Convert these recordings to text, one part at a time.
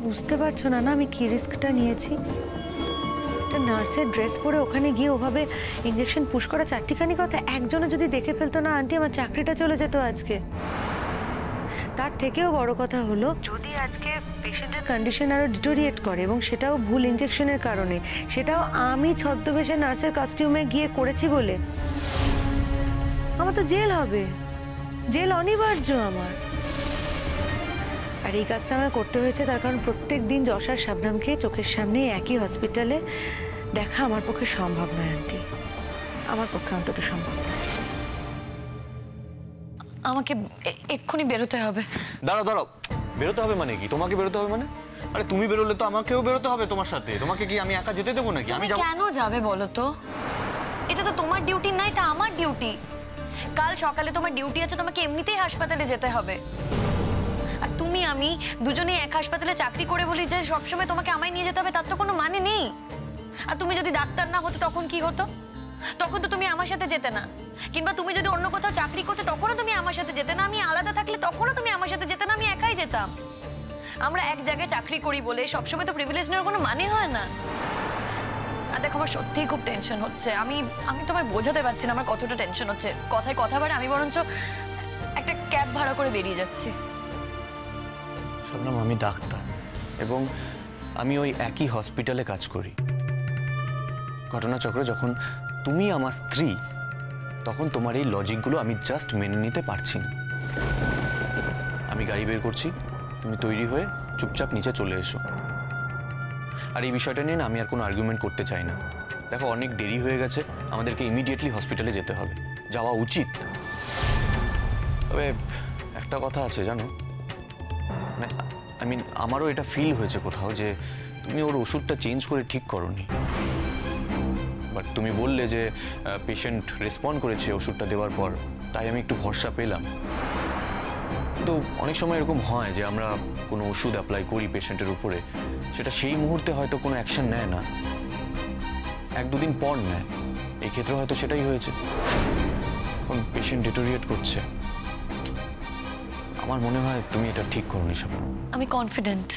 বুঝতে পারছো না না আমি কি রিস্কটা নিয়েছি? একটা নার্সের ড্রেস পরে ওখানে গিয়ে ওভাবে ইঞ্জেকশন পুশ করা চারটিখানি কথা একজনে যদি দেখে ফেলতো না আন্টি, আমার চাকরিটা চলে যেত আজকে। তার থেকেও বড় কথা হলো, যদি আজকে পেশেন্টের কন্ডিশন আরো ডিটোরিয়েট করে এবং সেটাও ভুল ইঞ্জেকশনের কারণে, সেটাও আমি ছদ্মবেশে নার্সের কস্টিউমে গিয়ে করেছি বলে, আমার তো জেল হবে, জেল অনিবার্য আমার। আর এই কাজটা আমার করতে হয়েছে তার কারণ প্রত্যেক দিন যশার শাবনামকে চোখের সামনে একই হসপিটালে দেখা আমার পক্ষে সম্ভব নয় আন্টি, আমার পক্ষে অন্তত সম্ভব নয়। আমাকে এক্ষুনি বেরোতে হবে। দাঁড়াও দাঁড়াও, বেরোতে হবে মানে কি? তোমাকে বেরোতে হবে মানে? আরে তুমি বেরোলে তো আমাকেও বেরোতে হবে তোমার সাথে। তোমাকে কি আমি একা যেতে দেবো নাকি? আমি কেন যাবে বলো তো? এটা তো তোমার ডিউটি না, এটা আমার ডিউটি। কাল সকালে তোমার ডিউটি আছে, তোমাকে এমনিতেই হাসপাতালে যেতে হবে। আর তুমি আমি দুজনে এক হাসপাতালে চাকরি করে বলি যে সবসময় তোমাকে আমায় নিয়ে যেতে হবে, তার তো কোনো মানে নেই। আর তুমি যদি ডাক্তার না হতো তখন কি হতো? তখন তো তুমি আমার সাথে যেতে না। কিংবা তুমি যদি অন্য কোথাও চাকরি করতে তখনও তুমি আমার সাথে যেতে না। আমি আলাদা থাকলে তখনও তুমি আমার সাথে যেতে না, আমি একাই যেতাম। আমরা এক জায়গায় চাকরি করি বলে সবসময় তো প্রিভিলেজ নেওয়ার কোনো মানে হয় না। আর দেখো, আমার সত্যিই খুব টেনশন হচ্ছে। আমি তোমায় বোঝাতে পারছি না আমার কতটা টেনশন হচ্ছে। কথায় কথা বাড়ে, আমি বরঞ্চ একটা ক্যাব ভাড়া করে বেরিয়ে যাচ্ছি। শবনম, আমি ডাক্তার এবং আমি ওই একই হসপিটালে কাজ করি। ঘটনাচক্রে যখন তুমি আমার স্ত্রী, তখন তোমার এই লজিকগুলো আমি জাস্ট মেনে নিতে পারছি না। আমি গাড়ি বের করছি, তুমি তৈরি হয়ে চুপচাপ নিচে চলে এসো। আর এই বিষয়টা নিয়ে না আমি আর কোনো আর্গুমেন্ট করতে চাই না। দেখো, অনেক দেরি হয়ে গেছে, আমাদেরকে ইমিডিয়েটলি হসপিটালে যেতে হবে, যাওয়া উচিত। তবে একটা কথা আছে জানো, মানে আমারও এটা ফিল হয়েছে কোথাও যে তুমি ওর ওষুধটা চেঞ্জ করে ঠিক করোনি। বাট তুমি বললে যে পেশেন্ট রেসপন্ড করেছে ওষুধটা দেওয়ার পর, তাই আমি একটু ভরসা পেলাম। তো অনেক সময় এরকম হয় যে আমরা কোনো ওষুধ অ্যাপ্লাই করি পেশেন্টের উপরে, সেটা সেই মুহূর্তে হয়তো কোনো অ্যাকশন নেয় না, এক দুদিন পর নেয়। এই ক্ষেত্রে হয়তো সেটাই হয়েছে। এখন পেশেন্ট ডিটোরিয়েট করছে। আমার মনে হয় তুমি এটা ঠিক করোনি শবনম। আমি কনফিডেন্ট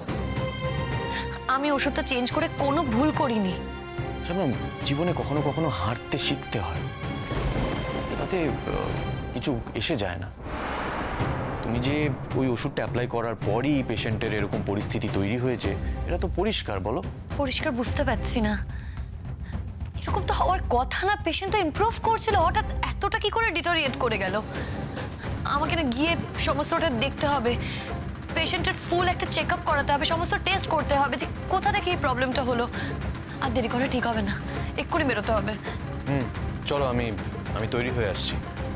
আমি ওষুধটা চেঞ্জ করে কোনো ভুল করিনি। শবনম, জীবনে কখনো কখনো হারতে শিখতে হয়, তাতে কিছু এসে যায় না। তুমি যে ওই ওষুধটা অ্যাপ্লাই করার পরই পেশেন্টের এরকম পরিস্থিতি তৈরি হয়েছে, এটা তো পরিষ্কার। বলো। পরিষ্কার বুঝতে পারছি না, এরকম তো হওয়ার কথা না। পেশেন্ট তো ইমপ্রুভ করছিল, হঠাৎ এতটা কি করে ডিটোরিয়েট করে গেল? আমাকে না গিয়ে সমস্তটা দেখতে হবে, পেশেন্টের ফুল একটা চেক আপ করাতে হবে, সমস্ত টেস্ট করতে হবে যে কোথা থেকে এই প্রবলেমটা হলো। আর দেরি করে ঠিক হবে না, এক্ষুনি বেরোতে হবে। চলো, আমি তৈরি হয়ে আসছি।